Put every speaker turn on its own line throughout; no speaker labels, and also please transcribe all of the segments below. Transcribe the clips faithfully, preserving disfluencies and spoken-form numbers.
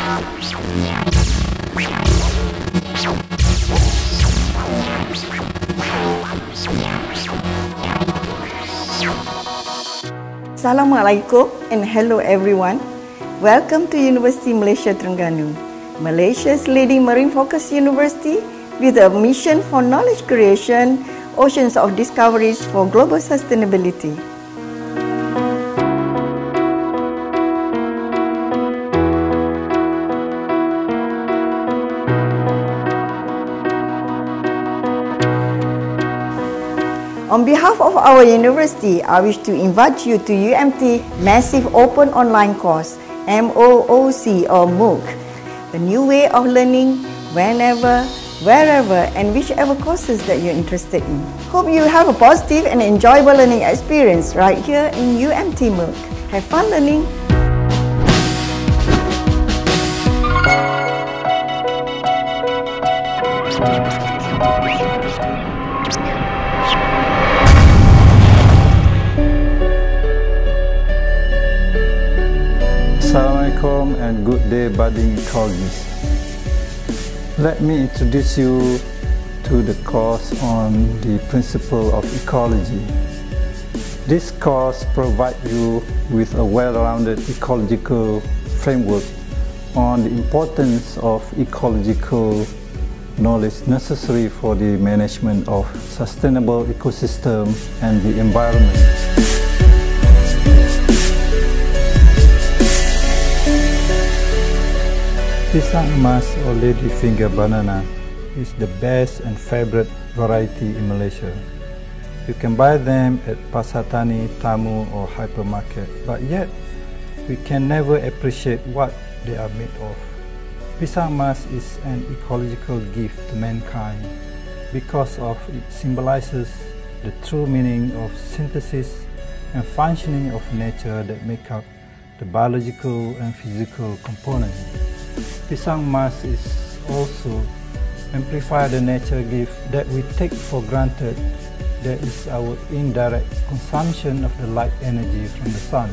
Assalamualaikum and hello everyone. Welcome to University Malaysia Terengganu, Malaysia's leading marine-focused university with a mission for knowledge creation, oceans of discoveries for global sustainability. On behalf of our university, I wish to invite you to U M T Massive Open Online Course, M O O C or MOOC, the new way of learning whenever, wherever and whichever courses that you're interested in. Hope you have a positive and enjoyable learning experience right here in U M T MOOC. Have fun learning!
Assalamualaikum and good day budding ecologists. Let me introduce you to the course on the principle of ecology. This course provides you with a well-rounded ecological framework on the importance of ecological knowledge necessary for the management of sustainable ecosystem and the environment. Pisang emas or ladyfinger banana is the best and favorite variety in Malaysia. You can buy them at Pasar Tani, Tamu or hypermarket, but yet we can never appreciate what they are made of. Pisang emas is an ecological gift to mankind because of it symbolizes the true meaning of synthesis and functioning of nature that make up the biological and physical components. Pisang emas is also amplify the nature gift that we take for granted, that is our indirect consumption of the light energy from the sun.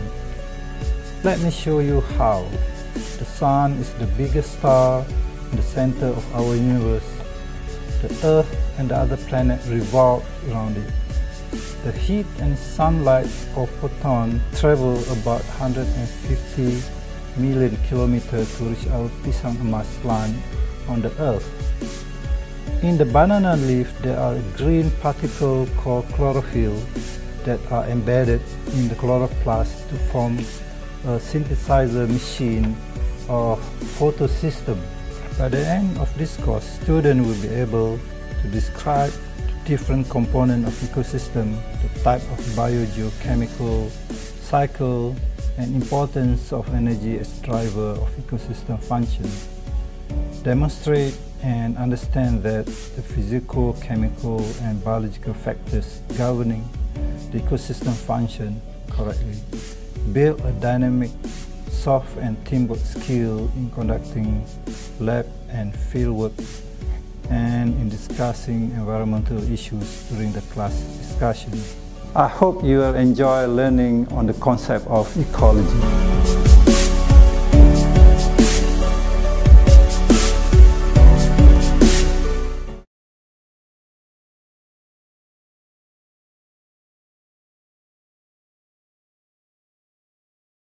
Let me show you how. The sun is the biggest star in the center of our universe. The Earth and the other planets revolve around it. The heat and sunlight or photon travel about one hundred fifty million kilometers to reach our pisang emas plant on the Earth. In the banana leaf, there are green particles called chlorophyll that are embedded in the chloroplast to form a synthesizer machine or photosystem. By the end of this course, students will be able to describe the different components of ecosystem, the type of biogeochemical cycle, and importance of energy as driver of ecosystem function. Demonstrate and understand that the physical, chemical and biological factors governing the ecosystem function correctly. Build a dynamic, soft and teamwork skill in conducting lab and fieldwork and in discussing environmental issues during the class discussion. I hope you will enjoy learning on the concept of ecology.